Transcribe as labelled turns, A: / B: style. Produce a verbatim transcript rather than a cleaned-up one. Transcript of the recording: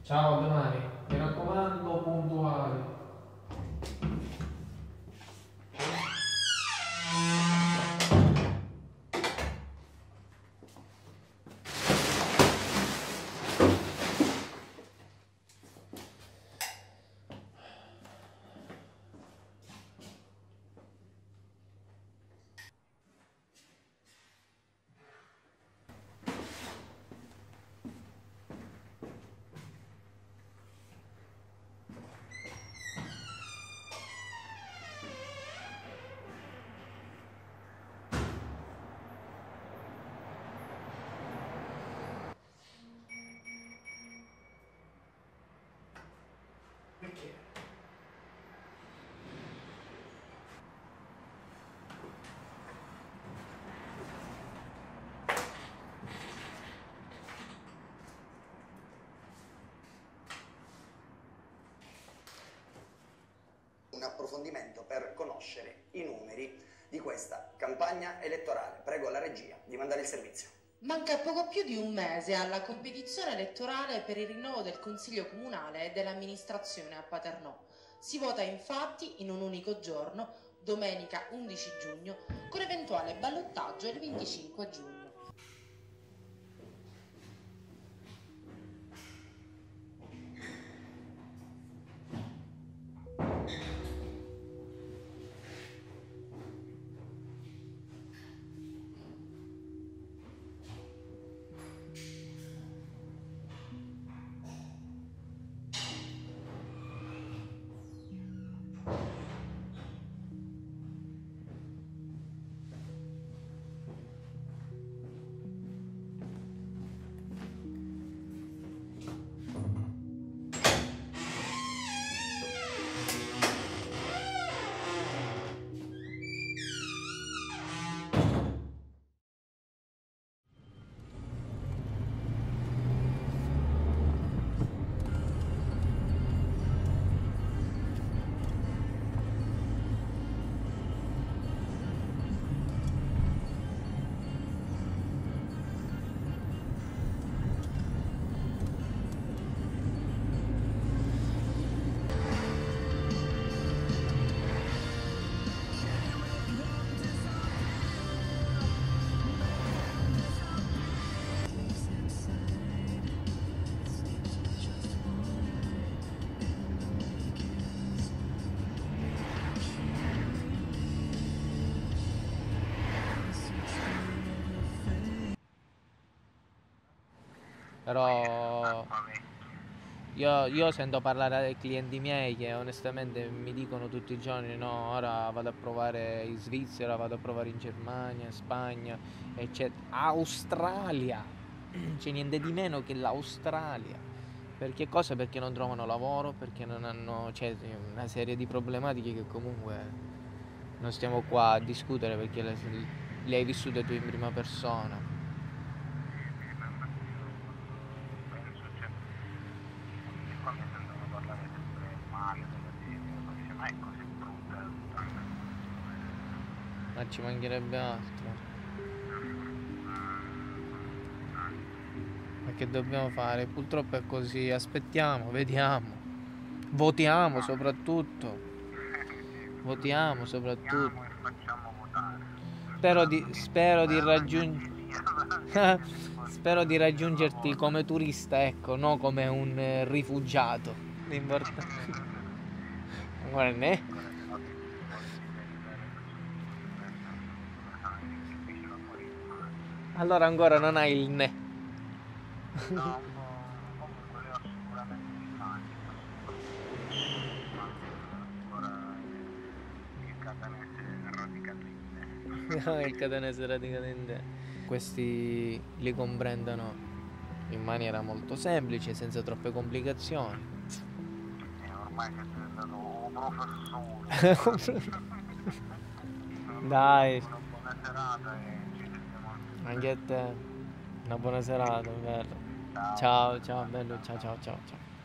A: Ciao, a domani. Mi raccomando, puntuali. Perché?
B: Un approfondimento per conoscere i numeri di questa campagna elettorale. Prego la regia di mandare il servizio.
C: Manca poco più di un mese alla competizione elettorale per il rinnovo del Consiglio Comunale e dell'amministrazione a Paternò. Si vota infatti in un unico giorno, domenica undici giugno, con eventuale ballottaggio il venticinque giugno.
A: Però io, io sento parlare dei clienti miei che onestamente mi dicono tutti i giorni: no, ora vado a provare in Svizzera, vado a provare in Germania, in Spagna, eccetera. Australia! C'è niente di meno che l'Australia. Perché cosa? Perché non trovano lavoro, perché non hanno, c'è una serie di problematiche che comunque non stiamo qua a discutere, perché le, le hai vissute tu in prima persona.
D: Qua mi sentono parlare sempre male della gente, poi dice ma è così brutta tutta.
A: Ma ci mancherebbe altro. Ma che dobbiamo fare? Purtroppo è così, aspettiamo, vediamo. Votiamo soprattutto. Votiamo soprattutto.
D: Votiamo e facciamo votare.
A: Spero di, spero di raggiungere.
D: Via.
A: Spero di raggiungerti come turista, ecco, non come un eh, rifugiato. L'importante. Guarda, eh? Allora ancora non hai il ne.
D: No, comunque le ho sicuramente immagini, ancora il catanese radicalmente.
A: Il catanese radicalmente. Questi li comprendono in maniera molto semplice, senza troppe complicazioni.
D: E ormai sei diventato un professore.
A: Dai,
D: Una buona serata e ci vediamo.
A: anche a te. Una buona serata, bello.
D: Ciao.
A: Ciao, ciao, bello, ciao, ciao, ciao, ciao.